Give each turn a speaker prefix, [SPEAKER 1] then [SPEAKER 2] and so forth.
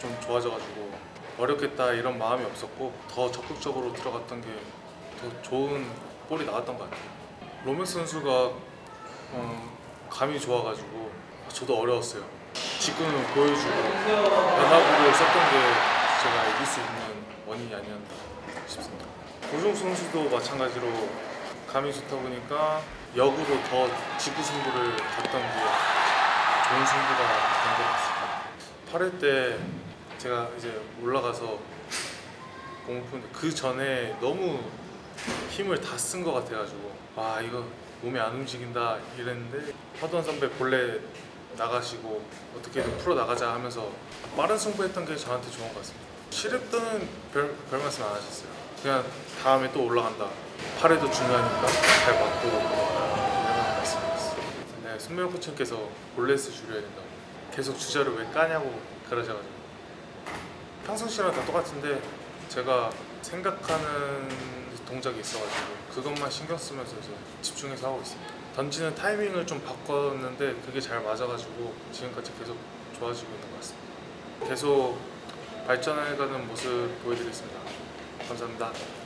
[SPEAKER 1] 좀 좋아져가지고 어렵겠다 이런 마음이 없었고 더 적극적으로 들어갔던 게 더 좋은 볼이 나왔던 것 같아요. 로맥스 선수가 감이 좋아가지고 저도 어려웠어요. 직구는 보여주고 변화구를 썼던 게 제가 이길 수 있는 원인이 아니었나 싶습니다. 고종욱 선수도 마찬가지로 감이 좋다 보니까 역으로 더 직구 승부를 갔던 게 좋은 승부가 된 것 같습니다. 8회 때 제가 이제 올라가서 공을 푸는데 그 전에 너무 힘을 다 쓴 것 같아가지고 와 이거 몸이 안 움직인다 이랬는데 허던 선배 본래 나가시고 어떻게든 풀어 나가자 하면서 빠른 승부했던 게 저한테 좋은 것 같습니다. 시랩 별 말씀 안 하셨어요. 그냥 다음에 또 올라간다. 8회도 중요하니까 잘 맞고 이런 말씀이었어요. 네, 손명호 코치님께서 볼넷을 줄여야 된다고 계속 주자를 왜 까냐고 그러셔가지고 평상시랑 다 똑같은데 제가 생각하는 동작이 있어가지고 그것만 신경 쓰면서 이제 집중해서 하고 있습니다. 던지는 타이밍을 좀 바꿨는데 그게 잘 맞아가지고 지금까지 계속 좋아지고 있는 것 같습니다. 계속 발전해가는 모습 보여드리겠습니다. 감사합니다.